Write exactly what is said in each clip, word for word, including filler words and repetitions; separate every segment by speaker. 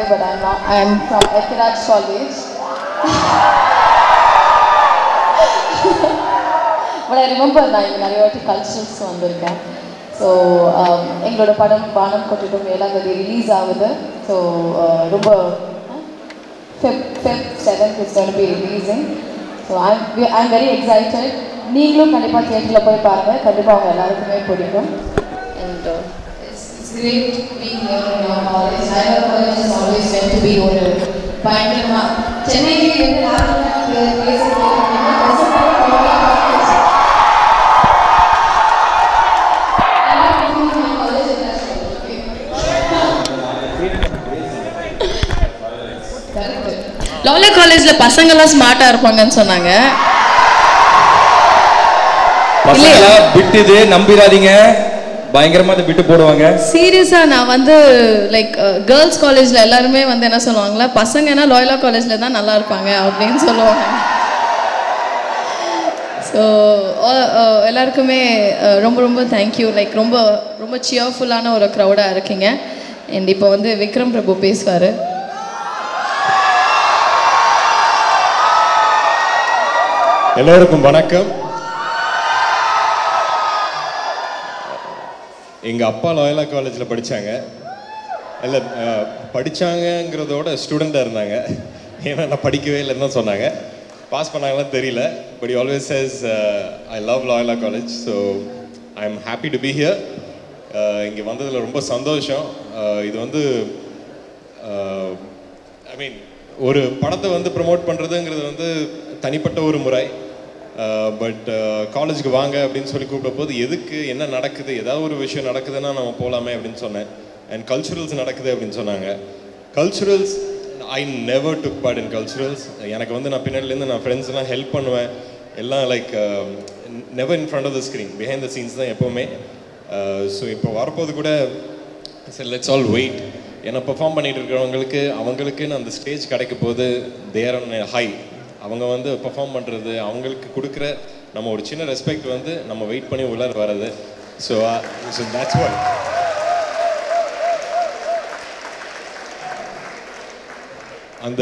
Speaker 1: but I'm not. I'm from Ethiraj College. But I remember நான் இங்கே நிறைய வாட்டி கல்ச்சரல்ஸ் வந்திருக்கேன். ஸோ எங்களோட படம் வானம் கொட்டிட்டும் ஏழாம் தேதி ரிலீஸ் ஆகுது. ஸோ ரொம்ப Feb seventh is going to be releasing. So I'm I'm very excited. நீங்களும் கண்டிப்பாக தியேட்டரில் போய் பாருங்கள். கண்டிப்பாக அவங்க எல்லாருக்குமே பிடிக்கும். And uh, it's, it's great being here in your college. Loyola College is always meant to be ஒரு பயங்கரமாக சென்னைக்கு எந்த நாட்டில் பிளேஸ் Loyola Collegeல பசங்கலாம் ஸ்மார்ட்டா இருப்பாங்கன்னு சொன்னாங்க.
Speaker 2: பசங்களா விட்டுது நம்பிராதீங்க. பயங்கரமா அதை விட்டு போடுவாங்க.
Speaker 1: சீரியஸா நான் வந்து லைக் கேர்ள்ஸ் காலேஜ்ல எல்லாருமே வந்து என்ன சொல்லுவாங்களா, பசங்கன்னா Loyola Collegeல தான் நல்லா இருப்பாங்க அப்படின்னு சொல்லுவாங்க. ஸோ எல்லாருக்குமே ரொம்ப ரொம்ப தேங்க்யூ. லைக் ரொம்ப ரொம்ப சியர்ஃபுல்லான ஒரு க்ரௌடாக இருக்கீங்க. அண்ட் இப்போ வந்து விக்ரம் பிரபு பேசுவார்.
Speaker 3: எல்லோருக்கும் வணக்கம். எங்கள் அப்பா Loyola காலேஜில் படித்தாங்க. இல்லை படித்தாங்கங்கிறதோட ஸ்டூடெண்ட்டாக இருந்தாங்க. ஏன்னா நான் படிக்கவே இல்லைன்னு தான் சொன்னாங்க. பாஸ் பண்ணாங்களான்னு தெரியல. But you always says I love Loyola college. So I am happy to be here. இங்கே வந்ததில் ரொம்ப சந்தோஷம். இது வந்து ஐ மீன் ஒரு படத்தை வந்து ப்ரமோட் பண்ணுறதுங்கிறது வந்து தனிப்பட்ட ஒரு முறை. பட் காலேஜுக்கு வாங்க அப்படின்னு சொல்லி கூப்பிட்ட போது எதுக்கு என்ன நடக்குது, ஏதாவது ஒரு விஷயம் நடக்குதுன்னா நம்ம போகலாமே அப்படின்னு சொன்னேன். அண்ட் கல்ச்சுரல்ஸ் நடக்குது அப்படின்னு சொன்னாங்க. Culturals I never took part in culturals. எனக்கு வந்து நான் பின்னாடிலேருந்து நான் ஃப்ரெண்ட்ஸ்லாம் ஹெல்ப் பண்ணுவேன். எல்லாம் like never in front of the screen, behind the scenes தான் எப்போவுமே. ஸோ இப்போ வரப்போது கூட சரி லெட்ஸ் ஆல் வெயிட். ஏன்னா பெர்ஃபார்ம் பண்ணிகிட்டு இருக்கிறவங்களுக்கு அவங்களுக்குன்னு அந்த ஸ்டேஜ் கிடைக்க போது தேர் ஆன் ஹை. அவங்க வந்து பெர்ஃபார்ம் பண்ணுறது அவங்களுக்கு கொடுக்குற நம்ம ஒரு சின்ன ரெஸ்பெக்ட் வந்து நம்ம வெயிட் பண்ணி உள்ளார வர்றது. So so that's what. அந்த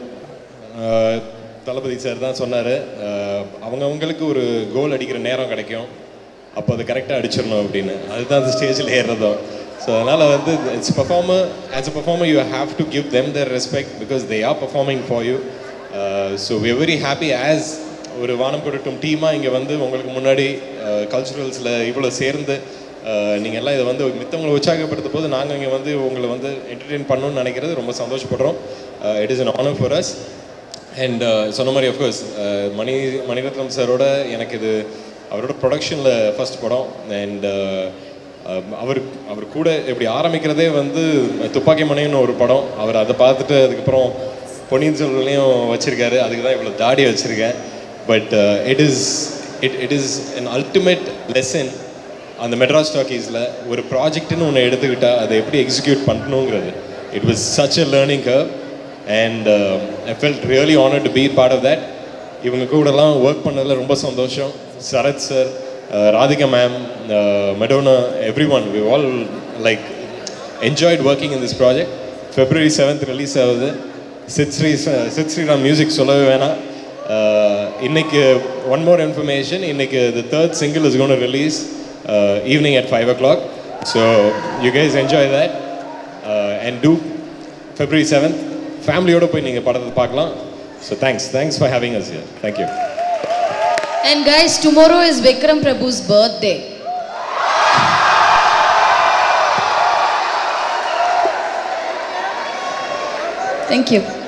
Speaker 3: தளபதி சார் தான் சொன்னார், அவங்கவுங்களுக்கு ஒரு கோல் அடிக்கிற நேரம் கிடைக்கும், அப்போ அது கரெக்டாக அடிச்சிடணும் அப்படின்னு. அதுதான் அந்த ஸ்டேஜில் ஏறுறதும். ஸோ அதனால் வந்து it's performer as a performer you have to give them their respect because they are performing for you. So we are very happy as ஒரு வானம் கொட்டட்டும் டீமாக இங்கே வந்து உங்களுக்கு முன்னாடி கல்ச்சுரல்ஸில் இவ்வளோ சேர்ந்து நீங்கள் எல்லாம் இதை வந்து மித்தவங்களை உற்சாகப்படுத்த போது நாங்கள் இங்கே வந்து உங்களை வந்து என்டர்டெயின் பண்ணணும்னு நினைக்கிறது ரொம்ப சந்தோஷப்படுறோம். It is an honour for us. And சொன்ன மாதிரி அஃப்கோர்ஸ் மணி மணிரத்னம் சாரோட எனக்கு இது அவரோட ப்ரொடக்ஷனில் ஃபஸ்ட் படம். அண்ட் அவர் அவர் கூட இப்படி ஆரம்பிக்கிறதே வந்து துப்பாக்கி மணின்னு ஒரு படம். அவர் அதை பார்த்துட்டு அதுக்கப்புறம் பொன்னியின் செல்வன்லையும் வச்சுருக்காரு. அதுக்கு தான் இவ்வளோ தாடி வச்சுருக்கேன். But it is it it is an ultimate lesson அந்த மெட்ராஸ் டாக்கீஸில் ஒரு ப்ராஜெக்ட்னு ஒன்று எடுத்துக்கிட்டால் அதை எப்படி எக்ஸிக்யூட் பண்ணணுங்கிறது. It was such a learning curve and I felt really honoured to be part of that. இவங்க கூடலாம் ஒர்க் பண்ணதில் ரொம்ப சந்தோஷம். Sarath sir, Radhika ma'am, Madonna, every one we all like enjoyed working in this project. February seventh release ஆகுது. Sid Sri Sid Sriram music சொல்லவே வேணாம். இன்னைக்கு one more information, இன்னைக்கு the third single is gonna release evening at five o'clock. So you guys enjoy that and do February seventh ஃபேமிலியோடு போய் நீங்கள் படத்தை பார்க்கலாம். So thanks thanks for having us here. Thank you.
Speaker 1: And guys, tomorrow is Vikram Prabhu's birthday. Thank you.